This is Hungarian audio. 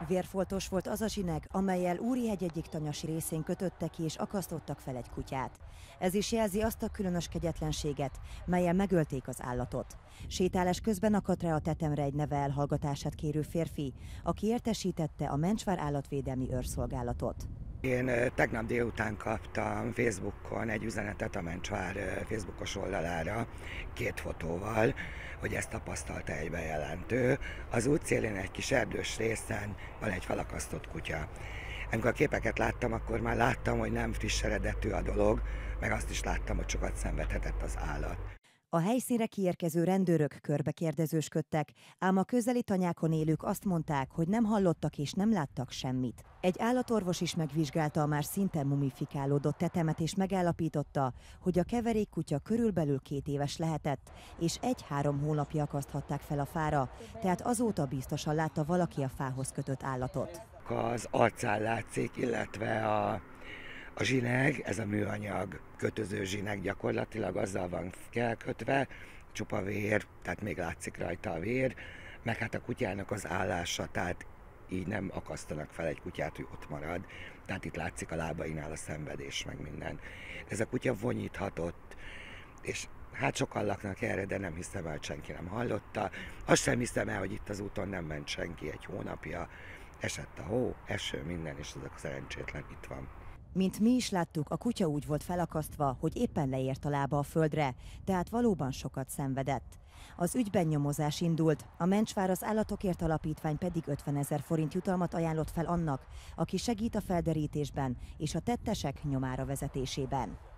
Vérfoltos volt az a zsineg, amellyel Úrihegy egyik tanyasi részén kötöttek ki és akasztottak fel egy kutyát. Ez is jelzi azt a különös kegyetlenséget, mellyel megölték az állatot. Sétálás közben akadt rá a tetemre egy neve elhallgatását kérő férfi, aki értesítette a Mencsvár Állatvédelmi Őrszolgálatot. Én tegnap délután kaptam Facebookon egy üzenetet a Mencsvár Facebookos oldalára 2 fotóval, hogy ezt tapasztalta egy bejelentő. Az útszélén egy kis erdős részen van egy felakasztott kutya. Amikor a képeket láttam, akkor már láttam, hogy nem friss eredetű a dolog, meg azt is láttam, hogy sokat szenvedhetett az állat. A helyszínre kiérkező rendőrök körbekérdezősködtek, ám a közeli tanyákon élők azt mondták, hogy nem hallottak és nem láttak semmit. Egy állatorvos is megvizsgálta a már szinte mumifikálódott tetemet és megállapította, hogy a keverékkutya körülbelül 2 éves lehetett, és 1-3 hónapja akaszthatták fel a fára, tehát azóta biztosan látta valaki a fához kötött állatot. Az arcán látszik, illetve a zsineg, ez a műanyag kötöző zsineg gyakorlatilag azzal van elkötve, csupa vér, tehát még látszik rajta a vér, meg hát a kutyának az állása, tehát így nem akasztanak fel egy kutyát, hogy ott marad. Tehát itt látszik a lábainál a szenvedés, meg minden. Ez a kutya vonyíthatott, és hát sokan laknak erre, de nem hiszem el, hogy senki nem hallotta. Azt sem hiszem el, hogy itt az úton nem ment senki 1 hónapja. Esett a hó, eső, minden, és ez a szerencsétlen itt van. Mint mi is láttuk, a kutya úgy volt felakasztva, hogy éppen leért a lába a földre, tehát valóban sokat szenvedett. Az ügyben nyomozás indult, a Mencsvár az Állatokért Alapítvány pedig 50 000 forint jutalmat ajánlott fel annak, aki segít a felderítésben és a tettesek nyomára vezetésében.